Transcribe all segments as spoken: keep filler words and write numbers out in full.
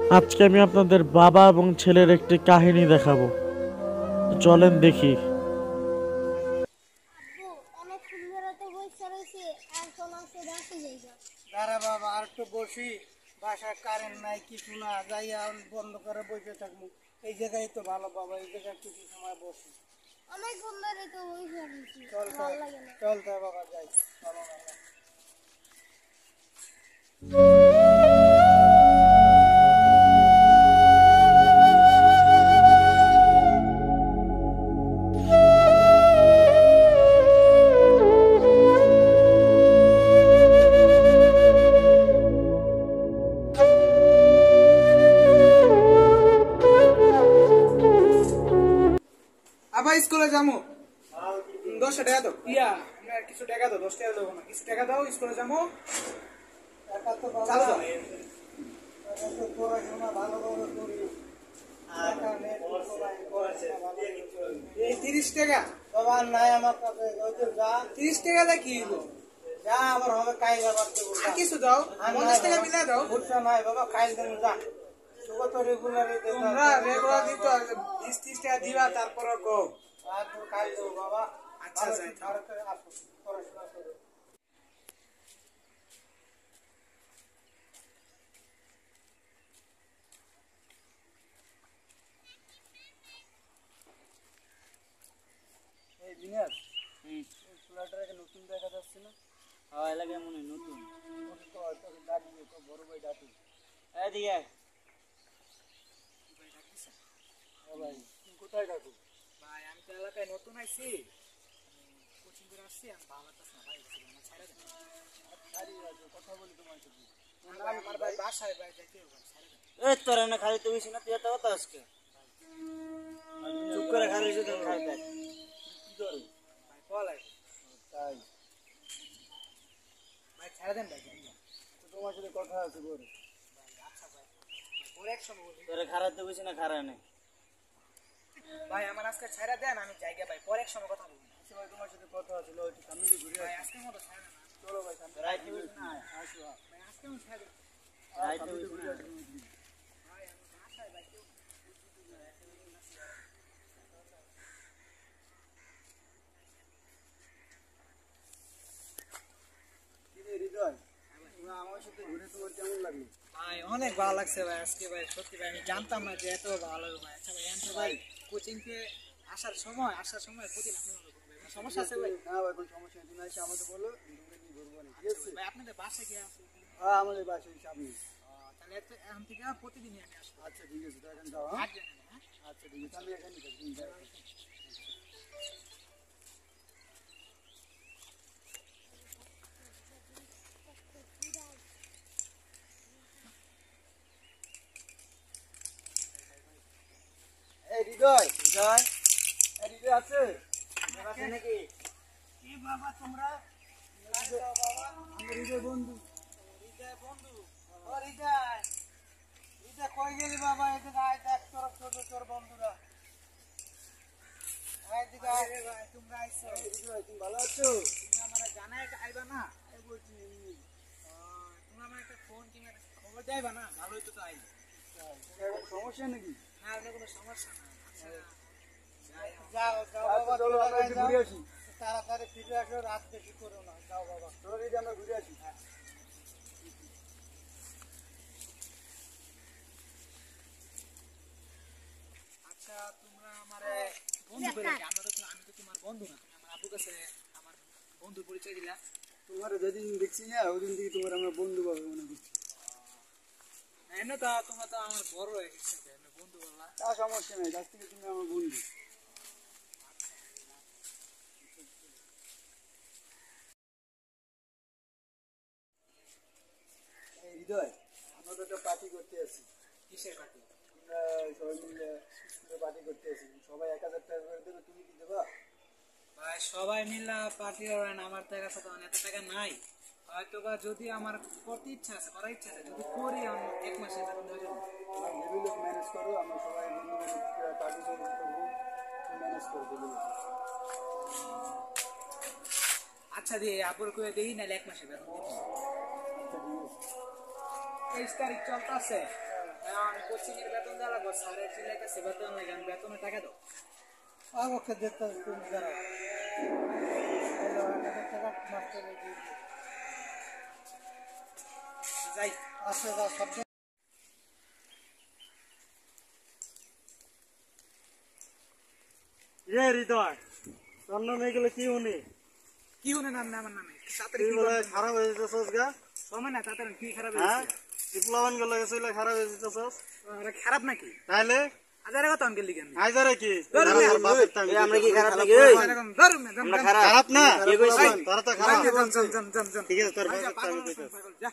আজকে আমি আপনাদের বাবা এবং ছেলের একটি কাহিনী দেখাবো। চলেন দেখি। আব্বু অনেকক্ষণ ধরে তো বসে রয়েছি, এখন আসে বাসে যাইবা। দাঁড়া বাবা, আর একটু বসি। বাসায় কারেন্ট নাই, কিছু না, যাইয়া বন্ধ করে বসে থাকবো। এই জায়গায় তো ভালো বাবা, এই জায়গায় কিছু সময় বসি। অনেকক্ষণ ধরে তো বসে রয়েছি, চল ভালো লাগে না। চল তাই বাবা, যাই। চলো বাবা। আবার স্কুলে যাবো। দশটা টাকা দাও। ইয়া আপনার কিছু টাকা দাও, দশ টাকা দেবো না, কিছু টাকা দাও, স্কুলে যাবো। চালু দাও। পড়াশোনা ভালো করে করি। এই তিরিশ টাকা বাবা নাই আমার কাছে। তিরিশ টাকা দা কি হলো? যা আবার হবে কাইল আবার দেবো। কিছু দাও, পঞ্চাশ টাকা মিলা দাও। বুঝছো নাই বাবা, কাইল দেবো। যা তোকে তো রেগুলার তোমরা রেগুলার দিতে বিশ ত্রিশ টাকা দিবা, তারপরে গো আর কাইল দেবো বাবা। আচ্ছা যাই, আসো পড়াশোনা করো। এই বিনাশ, এই ফুলাটাকে নতুন দেখা যাচ্ছে না? হ্যাঁ, এলাকায় মনে হয় নতুন। তো হয়তো ডাকিয়ে তো বড় ভাই ডাকি। এদিকে আয়। ভাই তুমি কোথায় ডাকো? ভাই আমি তো এলাকায় নতুন আইছি, কোচিং করে আসছি। আমি ভালো লাগতেছে না ভাই, আমার ছাড়া দেন। আরে ভাই কথা বলি তোমার সাথে। আমার ভাই বাসায় ভাই যাইতে হবে, ছাড়া দেন। এই তোর না খালি তুমি শুনা, তুই এত কথা আজকে চুপ করে খালি শুধু খাই দেখ। কি করো ভাই পলাই তাই? ভাই ছাড়া দেন ভাই। তো তোমার সাথে কথা আছে বড়। আচ্ছা ভাই, পরে এক সময় বলি। তোরে খারাপ তো বুঝি না, খারাপ নেই ভাই। আমার আজকে ছাড়া দেন, আমি জায়গা ভাই, পরে এক সময় কথা বলবো। আচ্ছা ভাই, তোমার সাথে কথা আছে, লো একটু সামনে দিয়ে ঘুরে ভাই আসি। আজকের মতো ছাড়া না। চলো ভাই সামনে রাইতে বুঝি না, আসো। ভাই আজকে আমি ছাড়া দেন। রাইতে রাইতে বুঝি ঘুরে না আসি। ভাই, আমি বাসায় ভাই কেউ কি রে হৃদয়, তোমরা আমার সাথে ঘুরে তোমার কেমন লাগলো? ভাই অনেক ভালো লাগছে ভাই আজকে ভাই, সত্যি ভাই আমি জানতাম না যে এত ভালো লাগবে ভাই। আচ্ছা ভাই এনতে ভাই কোচিং কে আসার সময় আসার সময় প্রতিদিন আপনার ভাই সমস্যা আছে ভাই? না ভাই, কোনো সমস্যা নেই, তুমি এসে আমাকে বলো, তোমরা কি করবো না, ঠিক আছে? ভাই আপনাদের বাসায় গিয়ে আসবো। হ্যাঁ আমাদের বাসায় সামনে। তাহলে এত এখন থেকে প্রতিদিনই আমি আসবো। আচ্ছা ঠিক আছে, তো এখন যাও। হ্যাঁ আট জানেন, হ্যাঁ? আচ্ছা ঠিক আছে, আমি এখানে থাকি, তুমি যাও। এই হৃদয়, হৃদয়, এই হৃদয় আছে? আছে নাকি? কি বাবা তোমরা? আমার হৃদয় বন্ধু। হৃদয় বন্ধু। ও হৃদয়, হৃদয় কই গেলি বাবা? এদিকে আয়, দেখ তোর ছোট তোর বন্ধুরা। আয় এদিকে আয়। আরে ভাই তোমরা আইছো, এই হৃদয়, তুমি ভালো আছো? তুমি আমারে জানাই আইবা না? এই বলছি এমনি। তুমি আমার একটা ফোন কিংবা একটা খবর দেবা না? ভালোই তো তাই। তোমার কোনো সমস্যা নাকি? না আপনার কোনো সমস্যা না। আচ্ছা যাই হোক। যাও যাও আচ্ছা, বাবা, চলো আমরা হ্যাঁ, একটু ঘুরে আসি। তাড়াতাড়ি ফিরে আসো, রাত বেশি করো না। যাও বাবা, চলো দিদি আমরা ঘুরে আসি। আচ্ছা তোমরা আমারে বন্ধু করে কি? আমরা তো আমি তো তোমার বন্ধু না, তুমি আমার আপুর কাছে আমার বন্ধু পরিচয় দিলা। তোমার যেদিন দেখছি না, ওদিন থেকে তোমার আমরা বন্ধু পাবো মনে করছি। এমনি তো তোমরা তো আমার বড় হয়ে গেছে, এমনি বন্ধু বললা। তা সমস্যা নেই, কাছ থেকে তুমি আমার বন্ধু। এই হৃদয়, আমরা তো একটা পার্টি করতে আছি। কিসের পার্টি? আমরা সবাই মিলে স্কুলে পার্টি করতে আছি। সবাই এক হাজার টাকা করে দেবে, তুমি কি দেবা? ভাই সবাই মিলে পার্টি করেন, আমার তো কাছে তো এত টাকা নাই। হয়তো বা যদি আমার করতে ইচ্ছা আছে, করার ইচ্ছা আছে, যদি করি আমি এক মাসে তখন হয়ে যাবে। তোমার লেভেল ম্যানেজ করো, আমরা সবাই বন্ধু পার্টি করবো, ম্যানেজ করে দেবো। আচ্ছা দিয়ে আপুর করে দেখি নাহলে এক মাসে বেতন দিবো। আচ্ছা ঠিক আছে। তেইশ তারিখ চলতেছে, এখন কোচিং এর বেতন দেওয়া লাগবে, স্যারের চিল্লাইতেছে বেতন লাগে, আমি বেতনের টাকা দাও। আমাকে দেখতে তুমি দাঁড়াও হ্যালো এক হাজার টাকা মাস্টারে দিয়ে দিও। যাই আচ্ছা যাও সব ইয়ে হৃদয় তোর নামে এগুলো কি উনি কি হনে নাম না আমার নামে তাড়াতাড়ি তুই কি বলে করতে খারাপ হয়ে যেতেছস গা সময় না, তাড়াতাড়ি কি খারাপ হ্যাঁ হয়েছে? ডিপ্লোমান গুলো গেছিল খারাপ হয়ে যেতেছস ওরা খারাপ নাকি? তাইলে হাজারে কত আনকে লিখেন আইদারে কি ধরুন, আরে আমার বাপের টাইম আমরা কি খারাপ নাকি আমরা খারাপ না কি কইছিস? তারা তো খারাপ জন জন জন জন জন ঠিক আছে তোর বাপের টাইম কইতাছ যা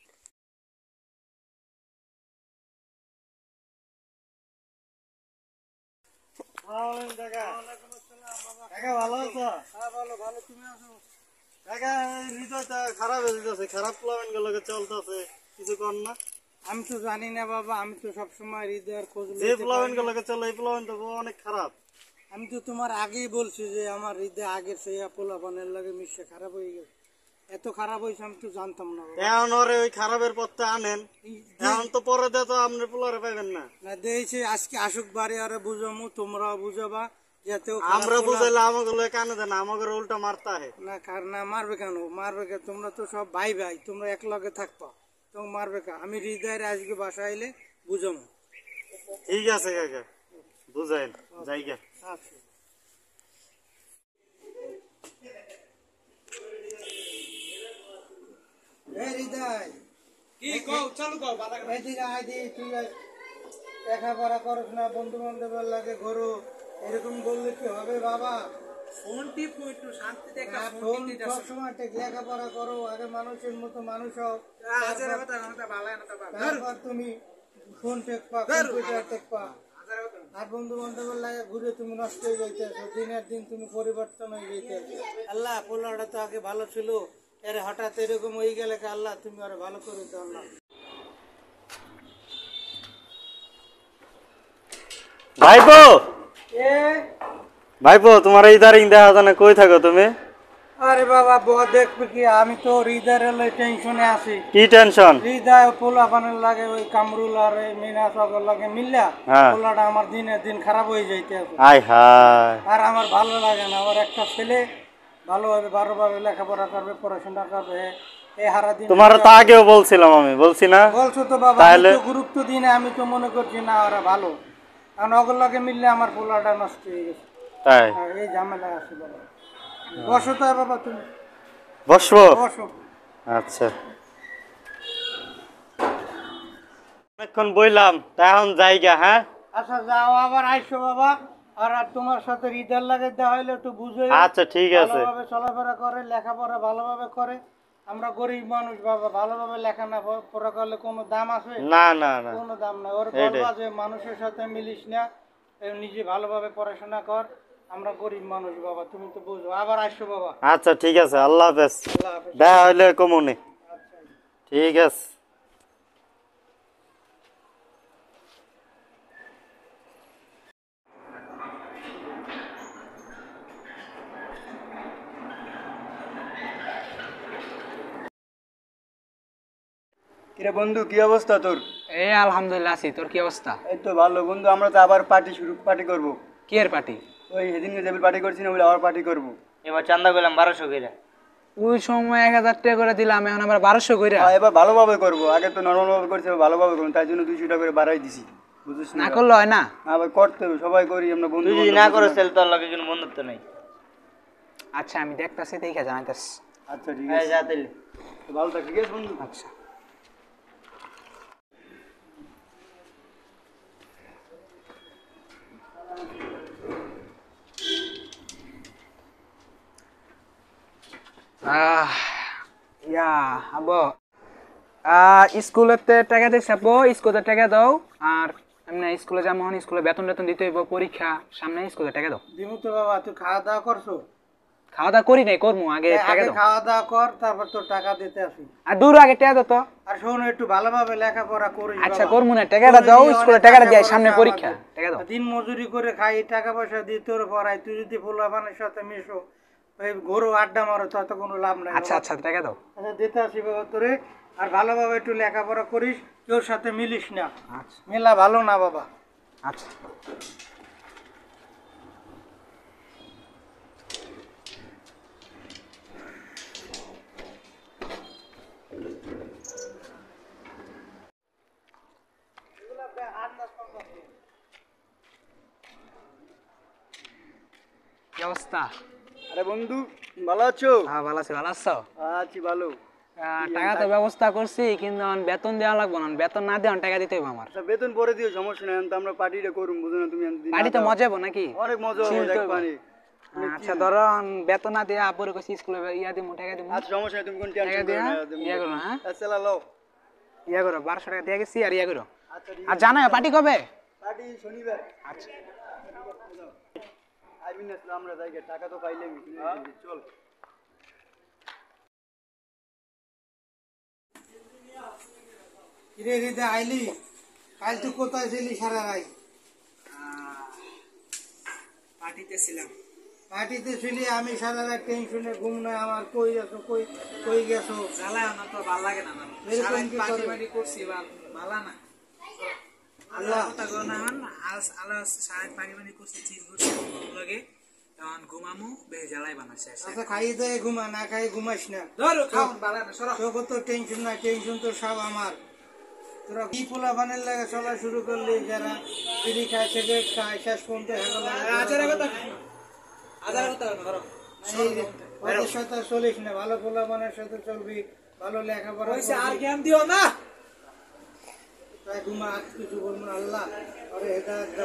কাকা কাকা ভালো আছো হ্যাঁ ভালো ভালো তুমি আসো কাকা হৃদয় তো খারাপ হয়ে যেতেছে খারাপ প্ল্যান গুলো চলতেছে কিছু কর না আমি তো জানি না বাবা, আমি তো সবসময় হৃদয়ের খোঁজ যে লইতে প্ল্যান পারি। গুলো চলে এই প্ল্যান তো অনেক খারাপ আমি তো তোমার আগেই বলছি যে আমার হৃদয় আগের সেই পোলাপানের লাগে মিশে খারাপ হয়ে গেছে। এত খারাপ হয়েছে আমি তো জানতাম না বাবা। এখন ওরে ওই খারাপের পথে আনেন এই- এখন তো পরে দিয়ে তো আপনি পোলারে পাইবেন না না দেখছি আজকে আসুক বাড়ি আরে বুঝামু, তোমরাও বুঝাবা যাতে ও খারাপ আমরা পোলা- বুঝাইলে আমাকে কানে দেন আমাকে উল্টা মারতা হে না কার না মারবে কেন, মারবে কেন? তোমরা তো সব ভাই ভাই, তোমরা এক লগে থাকবা, তোমাকে মারবে কেন? আমি হৃদয়ের আজকে বাসা আইলে বুঝামু। ঠিক আছে কাকা বুঝাইন জায়গা আচ্ছা এই হৃদয় কি কও চালু কও বালা এদিকে আয় দি, তুই আয়। লেখাপড়া করস না, বন্ধু বান্ধবের লাগে ঘোরো, এরকম বললে কি হবে বাবা? ফোন টিপ একটু শান্তিতে একটা আর ফোন ফোন টিপ দিতেছ সবসময় ঠিক লেখাপড়া করো, আগে মানুষের মতো মানুষ হও, হাজারে কথা কথা ভালো না তো বাবা তারপর তুমি ফোন টেকবা, কম্পিউটার টেকবা। হাজারে কথা আর বন্ধু বান্ধবের লাগে ঘুরে তুমি নষ্ট হয়ে যাইতেছো, দিনের দিন তুমি পরিবর্তন হয়ে যাইতেছো। আল্লাহ পোলাটা তো আগে ভালো ছিল, এর হঠাৎ এরকম হয়ে গেলে কি আল্লাহ তুমি আরো ভালো করে দাও আল্লাহ। ভাইপো এ ভাইপো তোমার এই দাঁড়িয়ে দেখা যায় না কই থাকো তুমি আরে বাবা ব দেখবে কি, আমি তো হৃদয়ের টেনশনে আছি। কি টেনশন হৃদয় পোলা পানের লাগে ওই কামরুল আর এই মিনা সকল লাগে মিললা হ্যাঁ। পোলাটা আমার দিনের দিন খারাপ হয়ে যাইতে আছে। আয় হায় আর আমার ভালো লাগে না, আমার একটা ছেলে ভালোভাবে ভালোভাবে লেখাপড়া করবে, পড়াশোনা করবে, এই হারা দিন তোমার তো আগেও বলছিলাম আমি বলছি না বলছো তো বাবা, আমি তাহলে- তো গুরুত্ব দিই না, আমি তো মনে করছি না ওরা ভালো, কারণ অগর লাগে মিললে আমার পোলাটা নষ্ট হয়ে গেছে। তাই আর এই ঝামেলা আছে বাবা। বসো তো বাবা, তুমি বসবো বসো। আচ্ছা অনেকক্ষণ বইলাম তা এখন জায়গা হ্যাঁ আচ্ছা যাও, আবার আইসো বাবা। আর আর তোমার সাথে হৃদয় লাগে দেওয়া হইলে একটু বুঝে আচ্ছা ঠিক আছে ভালোভাবে চলাফেরা করে, লেখাপড়া ভালোভাবে করে। আমরা গরিব মানুষ বাবা, ভালোভাবে লেখা না পড়া করলে কোনো দাম আছে? না না না কোনো দাম নাই। ওর এইটাই। বলবা যে মানুষের সাথে মিলিস না, এ নিজে ভালোভাবে পড়াশোনা কর। আমরা গরিব মানুষ বাবা, তুমি তো বুঝো। আবার আসো বাবা। আচ্ছা ঠিক আছে আল্লাহ হাফেজ আল্লাহ হাফেজ। দেখা হইলে কমুনি আচ্ছা। ঠিক আছে কিরে বন্ধু কি অবস্থা তোর? এই আলহামদুলিল্লাহ আছি, তোর কি অবস্থা? এই তো ভালো বন্ধু, আমরা তো আবার পার্টি শুরু পার্টি করব। কি এর পার্টি? ওই সেদিনকে যেগুলো পার্টি করছি না ওগুলো আবার পার্টি করব। এবার চান্দা করলাম বারোশো করে ওই সময় এক হাজার টাকা করে দিলাম, এখন আবার বারোশো করে। আর এবার ভালোভাবে করব, আগে তো নর্মাল ভাবে করছি, এবার ভালোভাবে করবো, তাই জন্য দুইশো টাকা করে বাড়াই দিছি, বুঝছিস না না? করলে হয় না। আবার করতে হবে, সবাই করি আমরা বন্ধু। তুই যদি না করো তাহলে তোর লগে কোনো বন্ধুত্ব নাই আচ্ছা আমি দেখতাছি, দেখে জানাইতাছি। আচ্ছা ঠিক হ্যাঁ আছে, যা তাইলে তো ভালো থাক, ঠিক আছে বন্ধু। আচ্ছা আহ ইয়া আবো আহ স্কুলেতে টাকা দিছে আবো, স্কুলে টাকা দাও। আর এমনি স্কুলে যেমন স্কুলে বেতন বেতন দিতে হইব, পরীক্ষা সামনে, স্কুলে টাকা দাও। দিমু তো বাবা, তুই খাওয়া দাওয়া করছো? খাওয়া দাওয়া করি নাই, করবো আগে টাকা আগে দাও। খাওয়া দাওয়া কর, তারপর তোর টাকা দিতে আসি। আর দূর আগে টাকা দাও তো। আর শোনো, একটু ভালোভাবে লেখাপড়া করিস আচ্ছা বাবা। করবো না, টাকাটা তোর দাও, যদি স্কুলে অনেক টাকাটা টাকা দিয়ে খরচ সামনে হয় পরীক্ষা, আমাদের। টাকা দাও। দিন মজুরি করে খাই, টাকা পয়সা দিয়ে তোর পড়াই, তুই যদি পোলাপানের সাথে মিশো, ওই গরু আড্ডা মারো তো তো কোনো লাভ নাই আচ্ছা আচ্ছা টাকা দাও। আচ্ছা দিতে আসি বাবা তোরে। আর ভালোভাবে একটু লেখাপড়া করিস, কেউর সাথে মিলিস না, আচ্ছা মেলা ভালো না বাবা। আচ্ছা কি অবস্থা? আরে বন্ধু ভালো আছো? হ্যাঁ ভালো আছি। ভালো আছো? আছি ভালো। আহ, টাকা তো ব্যবস্থা করছি, কিন্তু এখন বেতন দেওয়া লাগবে না। বেতন না দিয়ে টাকা দিতে হবে আমার। আচ্ছা বেতন পরে দিও, সমস্যা নাই। এখন তো আমরা পার্টিটা করুম, বুঝো না তুমি? এখন দিন বাড়িতে না দাও। মজা হবো নাকি? অনেক মজা Chill হবে তো দেখ হইবো। পানি। আচ্ছা ধরো এখন বেতন না দিয়ে আপরে কইছি স্কুলে ইয়া দিমু, টাকা দিমু। আচ্ছা সমস্যা নাই, তুমি কোন টাকা টেনশন দিয়া করো না। তুমি- ইয়া করো, হ্যাঁ আচ্ছা লাও। ইয়া করো, বারোশো টাকা দিয়ে গেছি আর ইয়া করো। আচ্ছা ঠিক আর আছে। জানাই পার্টি কবে? পার্টি শনিবার। আচ্ছা আইবিন না আমরা যাই গে, টাকা তো পাইলে চল। কিরে রে আইলি, কাল তুই কোথায় ছিলি সারা রাত? পার্টিতে ছিলাম। পার্টিতে ছিলি, আমি সারা রাত টেনশনে ঘুম নাই আমার। কই গেছো, কই কই গেছো? জ্বালায় না তো ভালো লাগে না। এরকম কি পার্টি করে? মার্টি করছি ভালো না। আল্লাহ কথা কো না হন আজ আলো সারা পার্টি মার্টি করছি, চিজ করছি লগে। এখন ঘুমামু বেশ জ্বালাই বানাচ্ছে। আচ্ছা খাইয়ে দেয় ঘুমা, না খাইয়ে ঘুমাইস না। ধরো খাওন ভালো না সরো। তোকে তো টেনশন না, টেনশন তো সব আমার। তোরা কি পোলা বানের লাগে চলা শুরু করলি, যারা বিড়ি খায় সিগারেট খায় শেষ পর্যন্ত আজারে কথা আজারে কথা ধরো। ওদের সাথে চলিস না, ভালো পোলা বানের সাথে চলবি, ভালো লেখাপড়া কইছে আর করবি। জ্ঞান দিও না। তাই ঘুমা, আর কিছু বলবো না। আল্লাহ আরে হেদায়েত দাও।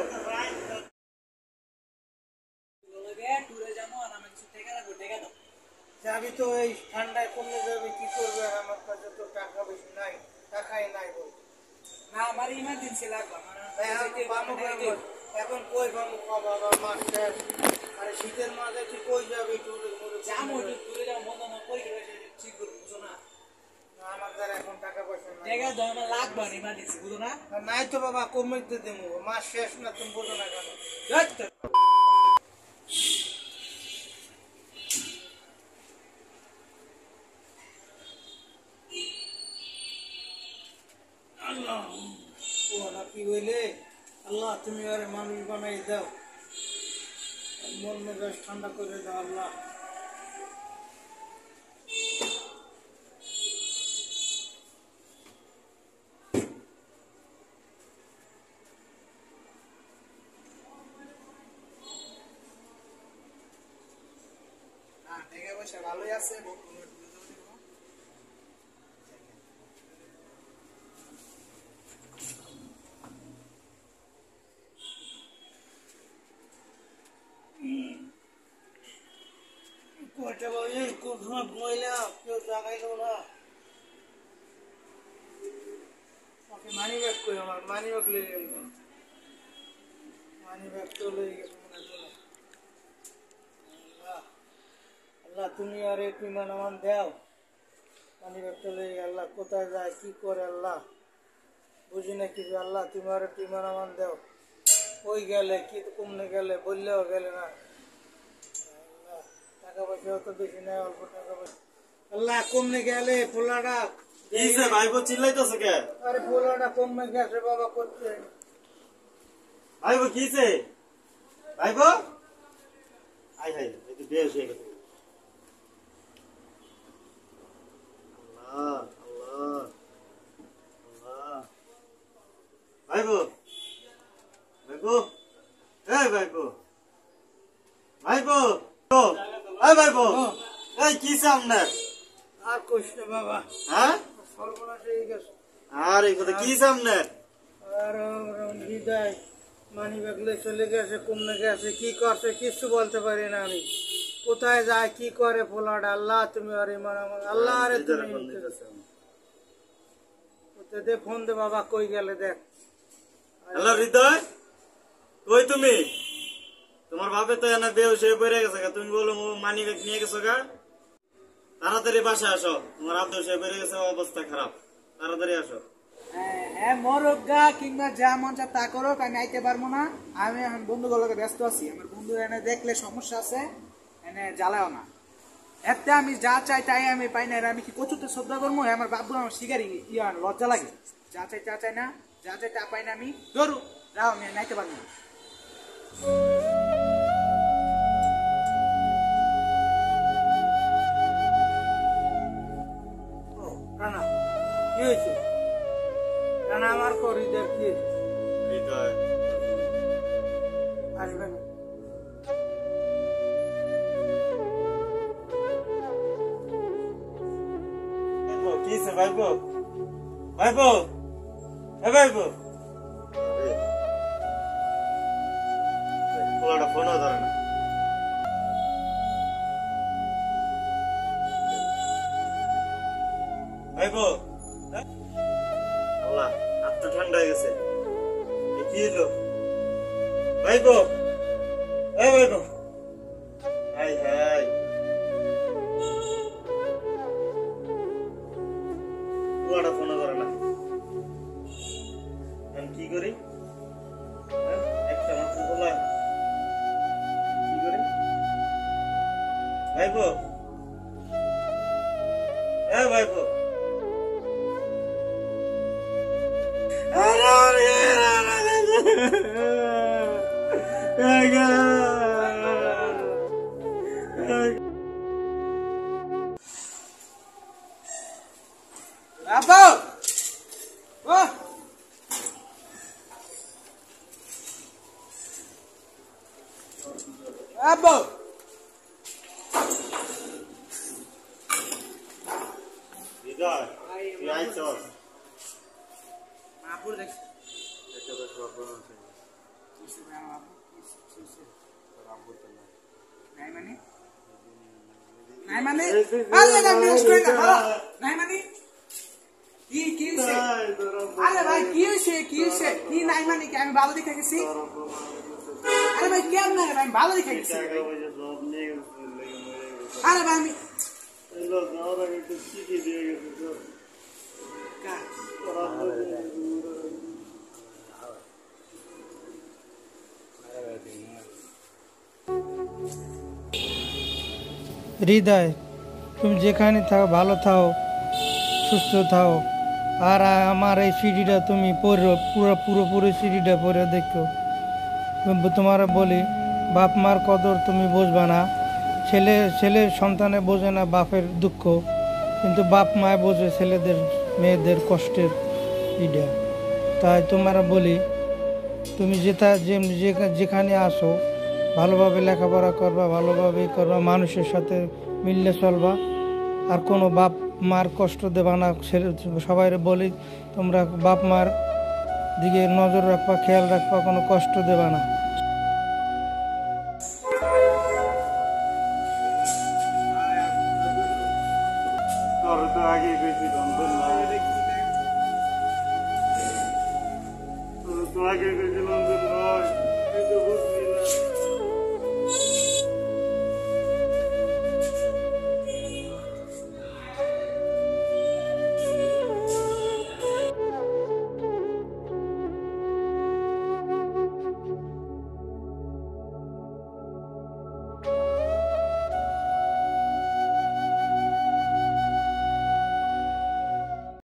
টুরে যাবো আর আমি কিছু টাকা রাখবো, টাকা দাও। যাবি তো এই ঠান্ডায় কমে যাবে, কি করবে? আমার কাছে তো টাকা বেশি নাই, টাকাই নাই বল। না আমার ইমার্জেন্সি লাগবে আমার। এখন পামু কই? এখন কই পামু? বাবা মাস শেষ। আরে শীতের মাঝে তুই কই যাবি? টুরে মুরে যাবো টুরে যাবো, মন মন কই করে ঠিক করে বুঝো না। আমার দ্বারা এখন টাকা পয়সা নাই। টাকা দাও, আমার লাগবে না ইমার্জেন্সি বুঝো না। আর নাই তো বাবা, কমিয়ে দেবো। মাস শেষ না, তুমি বোঝো না কেন? যাই তো। ও না কি হইলে? আল্লাহ তুমি আরে মানুষ বানাই দাও, মন মেজাজ ঠান্ডা করে দাও আল্লাহ। হ্যাঁ টাকা পয়সা ভালোই আছে। কয়টা বাজে? কোন সময় ঘুমাইলাম, কেউ জাগাইলো না। মানি ব্যাগ কই? আমার মানি ব্যাগ লেগে গেল। মানি ব্যাগ তো লেগে গেছে মনে হয়। আল্লাহ আল্লাহ তুমি আর একটু ইমান আমান দাও। মানি ব্যাগ তো লেগে গেল। আল্লাহ কোথায় যায়, কি করে আল্লাহ বুঝি না কিছু। আল্লাহ তুমি আর একটু ইমান আমান দাও। কই গেলে, কি কমনে গেলে, বললেও গেলে না। আল্লাহ টাকা পয়সাও তো বেশি নাই, অল্প টাকা পয়সা। আল্লাহ কমনে গেলে পোলাটা। ভাইবো চিল্লাইতেছে কে? আরে পোলাটা কমনে গেছে বাবা করতে। ভাইবো কিছে? ভাইবো আই হাই এই তো বেশ হয়ে গেছে। আল্লাহ আল্লাহ আল্লাহ। ভাইবো ভাইবো এই ভাইবো ভাইবো ও এই ভাইবো এই কিছে আপনার? আর কইস না বাবা, হ্যাঁ সর্বনাশ হয়ে গেছে। আর এই কথা কিছে আপনার? আর হৃদয় মানি ব্যাগলে চলে গেছে, কমনে গেছে, কি করছে কিছু বলতে পারি না আমি। কোথায় যায়, কি করে পোলাটা। আল্লাহ তুমি আর ইমান আমার। আল্লাহ আরে তুমি ওতে দে ফোন দে বাবা, কই গেলে দেখ। হ্যালো হৃদয়, কই তুমি? তোমার বাপে তো এনে বেহুশ হয়ে পড়ে গেছে গা, তুমি বলো মানি ব্যাগ নিয়ে গেছো গা। তাড়াতাড়ি বাসায় আসো, তোমার আব্দুল সাহেব বেড়ে গেছে, অবস্থা খারাপ। তাড়াতাড়ি আসো। হ্যাঁ মরক গা কিংবা যা মন চা তা করুক, আমি আইতে পারবো না। আমি এখন বন্ধুগুলোকে ব্যস্ত আছি। আমার বন্ধু এনে দেখলে সমস্যা আছে, এনে জ্বালাও না। এতে আমি যা চাই তাই আমি পাই না, আর আমি কি কচুতে শ্রদ্ধা করবো? আমার বাবু আমার শিকারি ইয়া লজ্জা লাগে। যা চাই তা চাই না, যা চাই তা পাই না আমি। ধরু রাও, আমি নাইতে পারবো না। রানা কি হয়েছে? রানা আমার করিডর কি হৃদয় আসবে না? কি হয়েছে ভাইবো? ভাইবো, এ ভাইবো, পোলাটা ফোনও ধরে না। ভাইবো, আল্লাহ হাত তো ঠান্ডা হয়ে গেছে। এ কি হলো? ভাইবো, এ ভাইবো, হাই হাই, পোলাটা ফোনও ধরে না। আমি কি করি? হ্যাঁ? একটা মাত্র পোলা, কি করি? ভাইবো, এ ভাইবো, বাবু ও বাবু হৃদয়, তুই আইছস? বাবু দেখছি একটা তো প্রবলেম আছে। নাই মানে নাই মানে আরে না মিস কই না বাবা নাই মানে কি কি হইছে? আরে ভাই কি হইছে কি হইছে? কি নাই মানে কি আমি ভালো দেখে গেছি? আরে ভাই কেন না ভাই ভালো দেখে গেছি? আরে ভাই আমি হৃদয়, তুমি যেখানে থাকো ভালো থাও, সুস্থ থাও। আর আমার এই সিডিটা তুমি পড়ো, পুরো পুরোপুরি সিডিটা পড়ে দেখো। তোমার বলি, বাপ মার কদর তুমি বুঝবা না। ছেলে ছেলে সন্তানে বোঝে না বাপের দুঃখ, কিন্তু বাপ মায় বোঝে ছেলেদের মেয়েদের কষ্টের ইডা। তাই তোমার বলি, তুমি যেটা যেখানে আসো ভালোভাবে লেখাপড়া করবা, ভালোভাবে করবা, মানুষের সাথে মিললে চলবা। আর কোনো বাপ মার কষ্ট দেবা না। সবাই বলি তোমরা বাপ মার দিকে নজর রাখবা, খেয়াল রাখবা, কোনো কষ্ট দেবা না। তোর তো আগে বেশি বন্ধন নাই, তোর তো আগে বেশি বন্ধন নাই।